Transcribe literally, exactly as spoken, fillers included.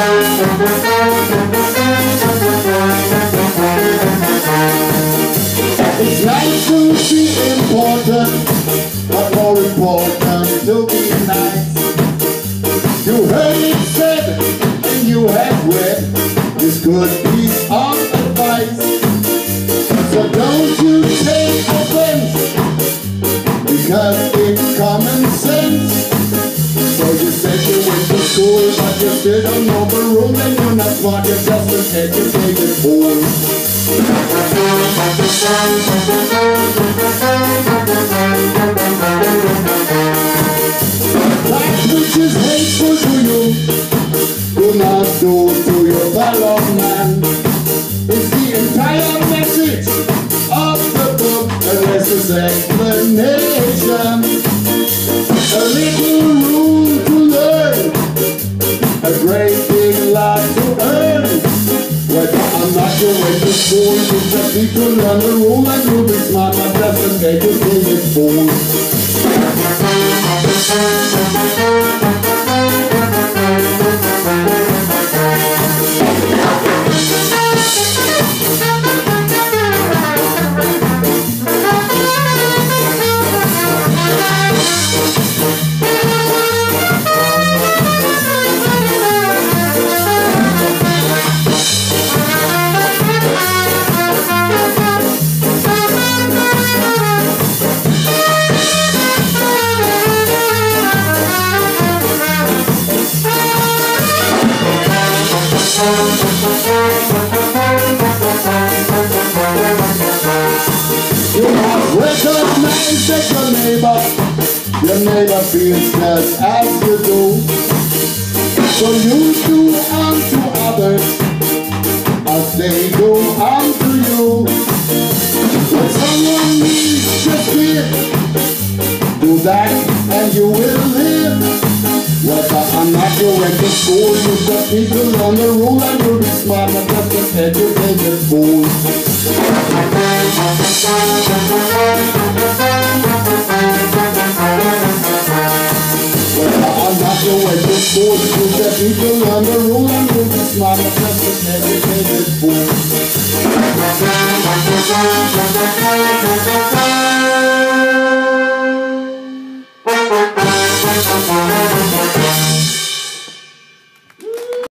It's nice to be important, but more important to be nice. You heard it said, and you have read this good piece of advice. So don't you take offense, because it's common sense. So you said you went to school, but you still don't know the rule, and you're not smart, you're just an educated fool. That which is hateful to you, do not do to your fellow man. It's the entire message of the book, unless it's explanation. A little room to learn, a great big lot to earn. Whether I'm not your way to school, you just need to learn the rule, and you'll be smart, not just an educated fool. You must recognize that your neighbor, your neighbor feels just as you do. So you do unto others as they do unto you. When someone needs your give, do that and you will live. Whether or not you went to school, you just need to learn the rule, and you'll be smart, not just an educated fool.